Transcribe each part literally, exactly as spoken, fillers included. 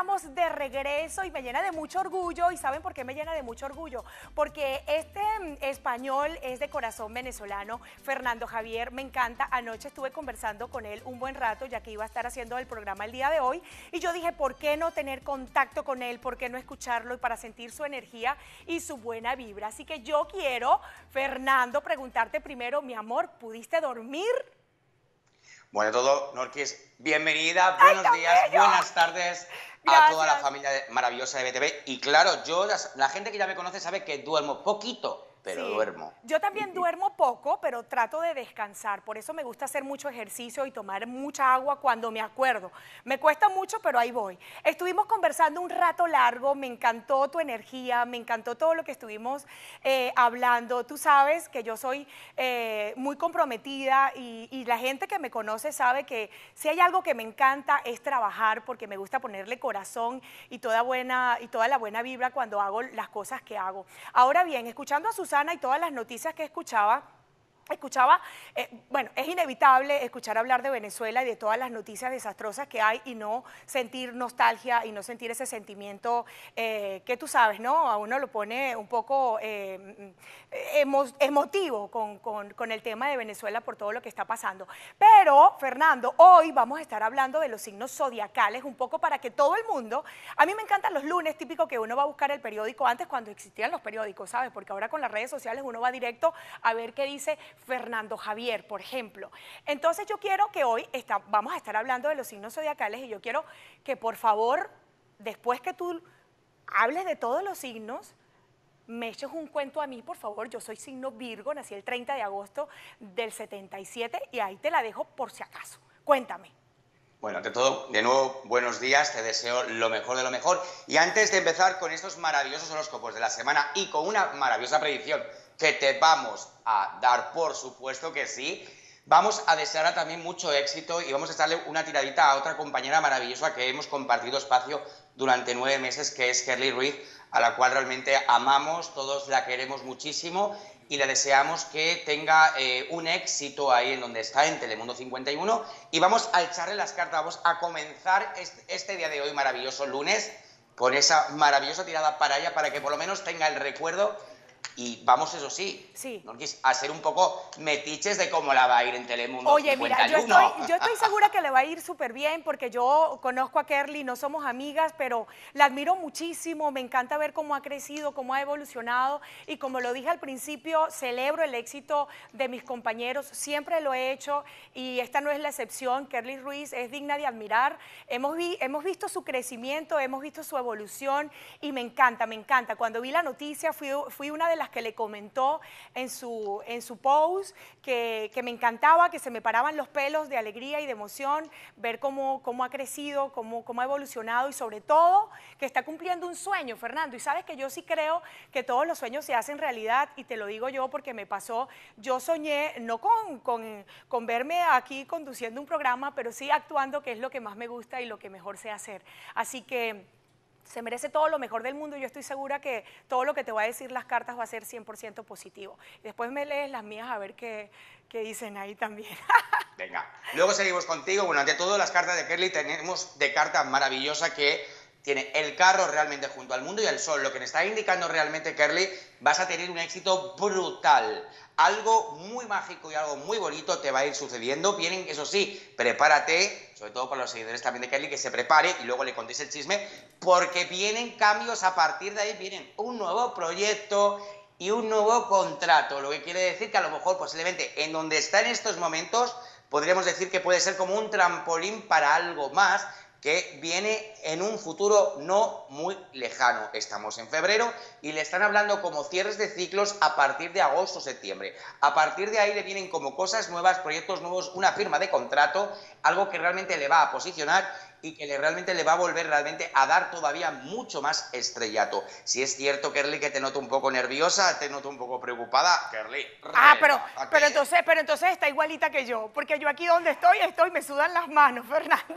estamos de regreso y me llena de mucho orgullo. ¿Y saben por qué me llena de mucho orgullo? Porque este español es de corazón venezolano, Fernando Javier, me encanta. Anoche estuve conversando con él un buen rato, ya que iba a estar haciendo el programa el día de hoy, y yo dije, ¿por qué no tener contacto con él? ¿Por qué no escucharlo y para sentir su energía y su buena vibra? Así que yo quiero, Fernando, preguntarte primero, mi amor, ¿pudiste dormir? Bueno, todo, Norquis, bienvenida, ¡Ay, buenos tan días, bello! buenas tardes a toda la Gracias. familia maravillosa de B T V. Y claro, yo, la gente que ya me conoce sabe que duermo poquito, pero Sí, duermo. yo también duermo poco, pero trato de descansar. Por eso me gusta hacer mucho ejercicio y tomar mucha agua cuando me acuerdo. Me cuesta mucho, pero ahí voy. Estuvimos conversando un rato largo, me encantó tu energía, me encantó todo lo que estuvimos eh, hablando. Tú sabes que yo soy eh, muy comprometida y, y la gente que me conoce sabe que si hay algo que me encanta es trabajar, porque me gusta ponerle corazón y toda, buena, y toda la buena vibra cuando hago las cosas que hago. Ahora bien, escuchando a Susana y todas las noticias que escuchaba, escuchaba, eh, bueno, es inevitable escuchar hablar de Venezuela y de todas las noticias desastrosas que hay y no sentir nostalgia y no sentir ese sentimiento eh, que tú sabes, ¿no? A uno lo pone un poco eh, emo emotivo con, con, con el tema de Venezuela por todo lo que está pasando. Pero, Fernando, hoy vamos a estar hablando de los signos zodiacales un poco para que todo el mundo, a mí me encantan los lunes, típico que uno va a buscar el periódico antes cuando existían los periódicos, ¿sabes? Porque ahora con las redes sociales uno va directo a ver qué dice Fernando Javier, por ejemplo. Entonces yo quiero que hoy está, vamos a estar hablando de los signos zodiacales y yo quiero que por favor, después que tú hables de todos los signos, me eches un cuento a mí, por favor. Yo soy signo Virgo, nací el treinta de agosto del setenta y siete y ahí te la dejo por si acaso. Cuéntame. Bueno, ante todo, de nuevo, buenos días, te deseo lo mejor de lo mejor. Y antes de empezar con estos maravillosos horóscopos de la semana y con una maravillosa predicción que te vamos a dar, por supuesto que sí, vamos a desear también mucho éxito y vamos a darle una tiradita a otra compañera maravillosa que hemos compartido espacio durante nueve meses, que es Kerly Ruiz, a la cual realmente amamos, todos la queremos muchísimo y le deseamos que tenga eh, un éxito ahí en donde está, en Telemundo cincuenta y uno, y vamos a echarle las cartas, vamos a comenzar este, este día de hoy maravilloso lunes con esa maravillosa tirada para ella, para que por lo menos tenga el recuerdo. Y vamos, eso sí, sí. Norquis, a ser un poco metiches de cómo la va a ir en Telemundo Oye, cincuenta y uno. mira, yo estoy, yo estoy segura que le va a ir súper bien porque yo conozco a Kerly, no somos amigas, pero la admiro muchísimo, me encanta ver cómo ha crecido, cómo ha evolucionado y como lo dije al principio, celebro el éxito de mis compañeros, siempre lo he hecho y esta no es la excepción. Kerly Ruiz es digna de admirar, hemos, vi, hemos visto su crecimiento, hemos visto su evolución y me encanta, me encanta. Cuando vi la noticia fui, fui una de las que le comentó en su, en su post que, que me encantaba, que se me paraban los pelos de alegría y de emoción, ver cómo, cómo ha crecido, cómo, cómo ha evolucionado y sobre todo que está cumpliendo un sueño, Fernando. Y sabes que yo sí creo que todos los sueños se hacen realidad y te lo digo yo porque me pasó, yo soñé, no con, con, con verme aquí conduciendo un programa, pero sí actuando, que es lo que más me gusta y lo que mejor sé hacer. Así que se merece todo lo mejor del mundo y yo estoy segura que todo lo que te va a decir las cartas va a ser cien por ciento positivo. Y después me lees las mías a ver qué, qué dicen ahí también. Venga, luego seguimos contigo. Bueno, ante todo las cartas de Kerly tenemos de carta maravillosa que tiene el carro realmente junto al mundo y al sol. Lo que me está indicando realmente, Kerly, vas a tener un éxito brutal. Algo muy mágico y algo muy bonito te va a ir sucediendo. Vienen, eso sí, prepárate, sobre todo para los seguidores también de Kerly, que se prepare y luego le contéis el chisme, porque vienen cambios a partir de ahí, vienen un nuevo proyecto y un nuevo contrato, lo que quiere decir que a lo mejor posiblemente en donde está en estos momentos podríamos decir que puede ser como un trampolín para algo más que viene en un futuro no muy lejano. Estamos en febrero y le están hablando como cierres de ciclos a partir de agosto o septiembre. A partir de ahí le vienen como cosas nuevas, proyectos nuevos, una firma de contrato, algo que realmente le va a posicionar y que le, realmente le va a volver realmente a dar todavía mucho más estrellato. Si es cierto, Kerly, que te noto un poco nerviosa, te noto un poco preocupada, Kerly. Ah, pero, pero, entonces, pero entonces está igualita que yo, porque yo aquí donde estoy, estoy, me sudan las manos, Fernando.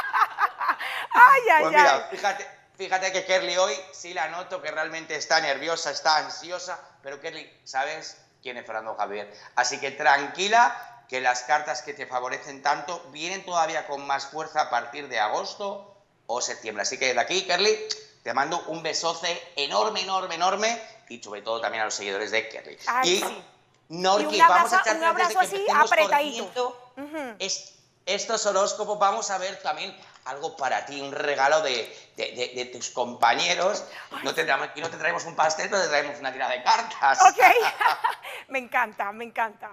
Ay, ay, pues mira, ay. Fíjate, fíjate que Kerly hoy sí la noto que realmente está nerviosa, está ansiosa, pero Kerly, ¿sabes quién es Fernando Javier? Así que tranquila, que las cartas que te favorecen tanto vienen todavía con más fuerza a partir de agosto o septiembre. Así que desde aquí, Kerly, te mando un besoce enorme, enorme, enorme y sobre todo también a los seguidores de Kerly. Ay, y sí. Norquis, y un vamos a abrazo, un echarte antes de abrazo que así empecemos apretadito. corriendo Uh-huh. es, estos horóscopos. Vamos a ver también algo para ti, un regalo de, de, de, de tus compañeros. Ay, no te, sí. aquí no te traemos un pastel, pero te traemos una tirada de cartas. Ok, me encanta, me encanta.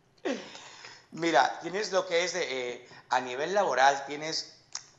Mira, tienes lo que es de, eh, a nivel laboral, tienes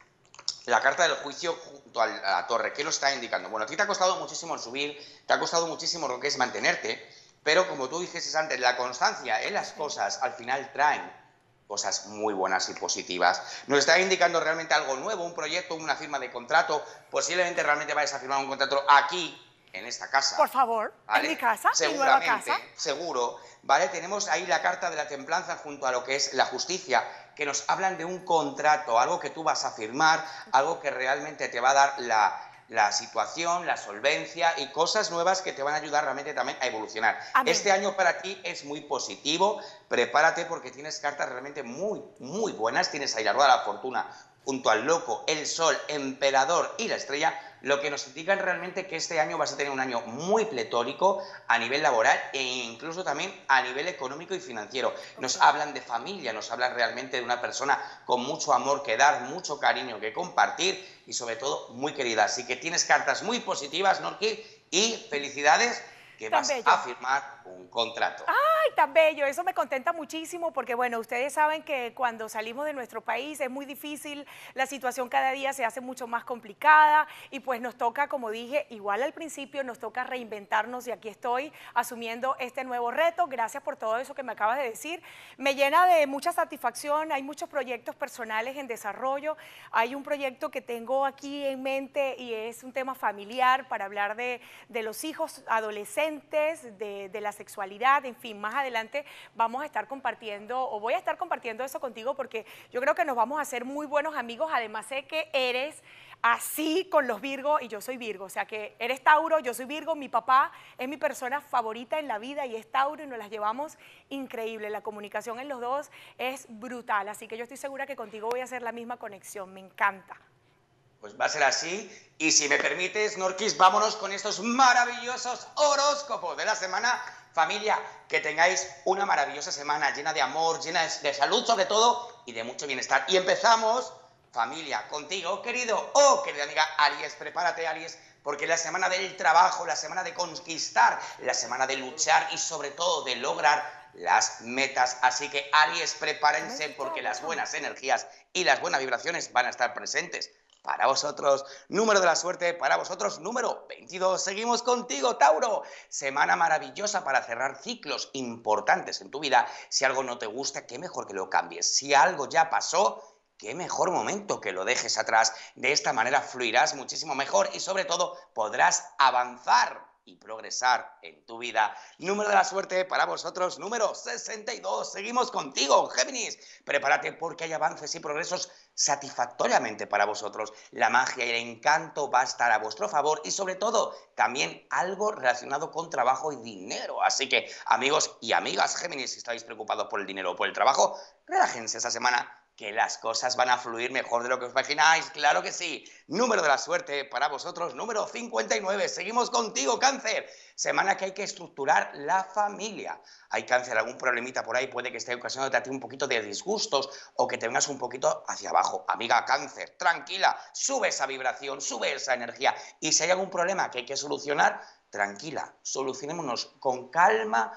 la carta del juicio junto a la torre. ¿Qué lo está indicando? Bueno, a ti te ha costado muchísimo subir, te ha costado muchísimo lo que es mantenerte, pero como tú dijiste antes, la constancia en las cosas al final traen cosas muy buenas y positivas. Nos está indicando realmente algo nuevo, un proyecto, una firma de contrato. Posiblemente realmente vayas a firmar un contrato aquí, en esta casa. Por favor, ¿Vale? en mi casa, mi nueva Seguramente, casa. seguro. ¿Vale? Tenemos ahí la carta de la templanza junto a lo que es la justicia, que nos hablan de un contrato, algo que tú vas a firmar, algo que realmente te va a dar la, la situación, la solvencia y cosas nuevas que te van a ayudar realmente también a evolucionar. Amén. Este año para ti es muy positivo, prepárate porque tienes cartas realmente muy, muy buenas. Tienes ahí la rueda de la fortuna junto al loco, el sol, emperador y la estrella, lo que nos indican realmente que este año vas a tener un año muy pletórico a nivel laboral e incluso también a nivel económico y financiero. Nos Okay. hablan de familia, nos hablan realmente de una persona con mucho amor que dar, mucho cariño que compartir y sobre todo muy querida. Así que tienes cartas muy positivas, Norqui, y felicidades que Tan vas bello. a firmar un contrato. Ay, tan bello, eso me contenta muchísimo porque bueno, ustedes saben que cuando salimos de nuestro país es muy difícil, la situación cada día se hace mucho más complicada y pues nos toca, como dije, igual al principio, nos toca reinventarnos y aquí estoy asumiendo este nuevo reto. Gracias por todo eso que me acabas de decir. Me llena de mucha satisfacción, hay muchos proyectos personales en desarrollo, hay un proyecto que tengo aquí en mente y es un tema familiar para hablar de, de los hijos adolescentes, de, de la sexualidad, en fin, más adelante vamos a estar compartiendo o voy a estar compartiendo eso contigo porque yo creo que nos vamos a hacer muy buenos amigos. Además sé que eres así con los Virgo y yo soy Virgo, o sea que eres Tauro, yo soy Virgo, mi papá es mi persona favorita en la vida y es Tauro y nos las llevamos increíble, la comunicación en los dos es brutal, así que yo estoy segura que contigo voy a hacer la misma conexión, me encanta. Pues va a ser así. Y si me permites, Norquis, vámonos con estos maravillosos horóscopos de la semana. Familia, que tengáis una maravillosa semana llena de amor, llena de salud sobre todo y de mucho bienestar. Y empezamos, familia, contigo, querido, oh, querida amiga Aries. Prepárate, Aries, porque es la semana del trabajo, la semana de conquistar, la semana de luchar y sobre todo de lograr las metas. Así que, Aries, prepárense porque las buenas energías y las buenas vibraciones van a estar presentes para vosotros. Número de la suerte para vosotros, número veintidós. Seguimos contigo, Tauro. Semana maravillosa para cerrar ciclos importantes en tu vida. Si algo no te gusta, qué mejor que lo cambies. Si algo ya pasó, qué mejor momento que lo dejes atrás. De esta manera fluirás muchísimo mejor y sobre todo podrás avanzar y progresar en tu vida. Número de la suerte para vosotros, número sesenta y dos. Seguimos contigo, Géminis. Prepárate porque hay avances y progresos satisfactoriamente para vosotros. La magia y el encanto va a estar a vuestro favor y sobre todo también algo relacionado con trabajo y dinero. Así que, amigos y amigas Géminis, si estáis preocupados por el dinero o por el trabajo, relájense esta semana, que las cosas van a fluir mejor de lo que os imagináis, claro que sí. Número de la suerte para vosotros, número cincuenta y nueve. Seguimos contigo, Cáncer. Semana que hay que estructurar la familia. Hay, Cáncer, algún problemita por ahí, puede que esté ocasionándote a ti un poquito de disgustos o que te vengas un poquito hacia abajo. Amiga Cáncer, tranquila, sube esa vibración, sube esa energía. Y si hay algún problema que hay que solucionar, tranquila, solucionémonos con calma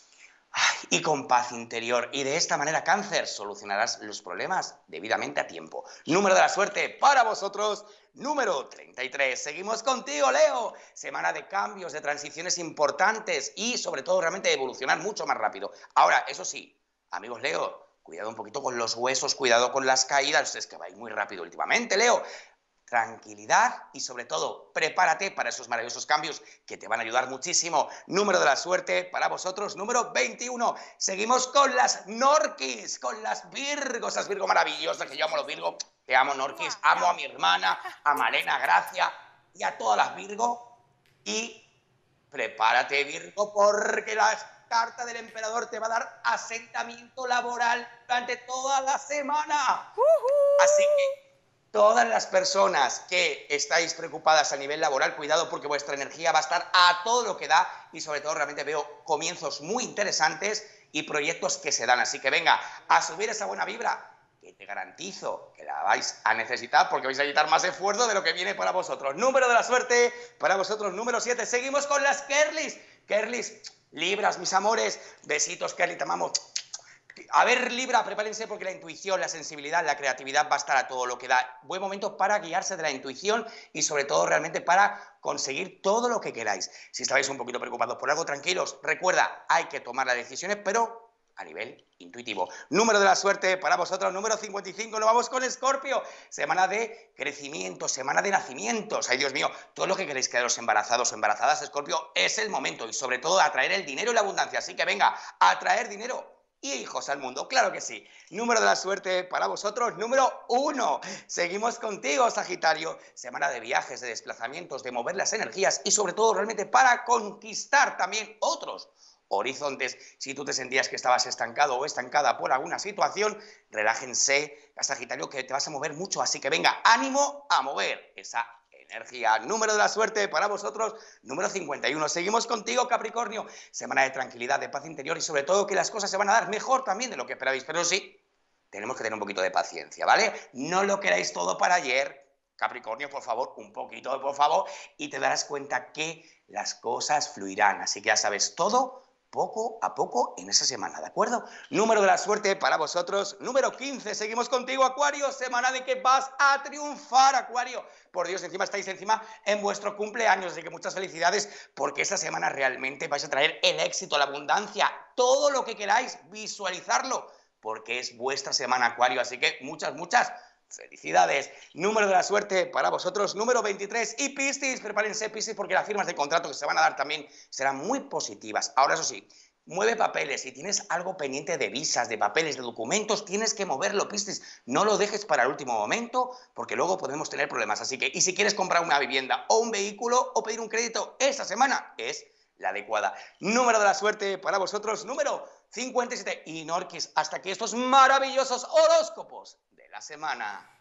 y con paz interior. Y de esta manera, Cáncer, solucionarás los problemas debidamente a tiempo. Número de la suerte para vosotros, número treinta y tres. Seguimos contigo, Leo. Semana de cambios, de transiciones importantes y sobre todo realmente de evolucionar mucho más rápido. Ahora, eso sí, amigos Leo, cuidado un poquito con los huesos, cuidado con las caídas. Es que vais muy rápido últimamente, Leo. Tranquilidad y sobre todo prepárate para esos maravillosos cambios que te van a ayudar muchísimo. Número de la suerte para vosotros, número veintiuno. Seguimos con las Norquis, con las Virgos, esas Virgo maravillosas que yo amo los Virgo. Te amo, Norquis, amo a mi hermana, a Malena Gracia y a todas las Virgo. Y prepárate, Virgo, porque la carta del emperador te va a dar asentamiento laboral durante toda la semana. Así que Todas las personas que estáis preocupadas a nivel laboral, cuidado porque vuestra energía va a estar a todo lo que da y sobre todo realmente veo comienzos muy interesantes y proyectos que se dan. Así que venga, a subir esa buena vibra, que te garantizo que la vais a necesitar porque vais a necesitar más esfuerzo de lo que viene para vosotros. Número de la suerte para vosotros, número siete. Seguimos con las Kerlis. Kerlis, Libras, mis amores. Besitos, Kerly, te amamos. A ver, Libra, prepárense porque la intuición, la sensibilidad, la creatividad va a estar a todo lo que da. Buen momento para guiarse de la intuición y sobre todo realmente para conseguir todo lo que queráis. Si estáis un poquito preocupados por algo, tranquilos. Recuerda, hay que tomar las decisiones, pero a nivel intuitivo. Número de la suerte para vosotros, número cincuenta y cinco, nos vamos con Escorpio. Semana de crecimiento, semana de nacimientos. Ay, Dios mío, todo lo que queréis quedaros embarazados o embarazadas, Escorpio, es el momento y sobre todo atraer el dinero y la abundancia. Así que venga, atraer dinero y hijos al mundo, claro que sí. Número de la suerte para vosotros, número uno. Seguimos contigo, Sagitario. Semana de viajes, de desplazamientos, de mover las energías y sobre todo realmente para conquistar también otros horizontes. Si tú te sentías que estabas estancado o estancada por alguna situación, relájense, Sagitario, que te vas a mover mucho. Así que venga, ánimo a mover esa energía. Número de la suerte para vosotros, número cincuenta y uno. Seguimos contigo, Capricornio. Semana de tranquilidad, de paz interior y sobre todo que las cosas se van a dar mejor también de lo que esperabais. Pero sí, tenemos que tener un poquito de paciencia, ¿vale? No lo queráis todo para ayer, Capricornio, por favor, un poquito, por favor, y te darás cuenta que las cosas fluirán. Así que ya sabes, todo poco a poco en esa semana, ¿de acuerdo? Número de la suerte para vosotros, número quince. Seguimos contigo, Acuario, semana de que vas a triunfar, Acuario. Por Dios, encima estáis encima en vuestro cumpleaños, así que muchas felicidades porque esta semana realmente vais a traer el éxito, la abundancia, todo lo que queráis, visualizarlo, porque es vuestra semana, Acuario, así que muchas, muchas felicidades. Número de la suerte para vosotros, número veintitrés. Y Piscis, prepárense, Piscis, porque las firmas de contrato que se van a dar también serán muy positivas. Ahora, eso sí, mueve papeles. Si tienes algo pendiente de visas, de papeles, de documentos, tienes que moverlo, Piscis. No lo dejes para el último momento, porque luego podemos tener problemas. Así que, y si quieres comprar una vivienda o un vehículo o pedir un crédito, esta semana es la adecuada. Número de la suerte para vosotros, número cincuenta y siete. Y Norquis, hasta aquí estos maravillosos horóscopos de la semana.